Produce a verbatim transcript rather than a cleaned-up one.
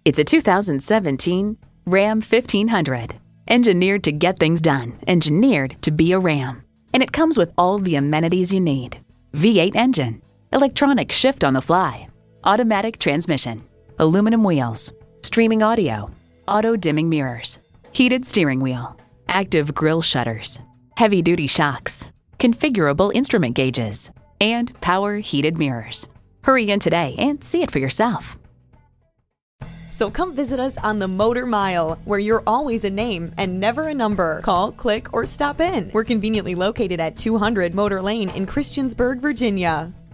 It's a two thousand seventeen Ram fifteen hundred. Engineered to get things done, engineered to be a Ram. And it comes with all the amenities you need. V eight engine, electronic shift on the fly, automatic transmission, aluminum wheels, streaming audio, auto-dimming mirrors, heated steering wheel, active grille shutters, heavy-duty shocks, configurable instrument gauges, and power heated mirrors. Hurry in today and see it for yourself. So come visit us on the Motor Mile, where you're always a name and never a number. Call, click, or stop in. We're conveniently located at two hundred Motor Lane in Christiansburg, Virginia.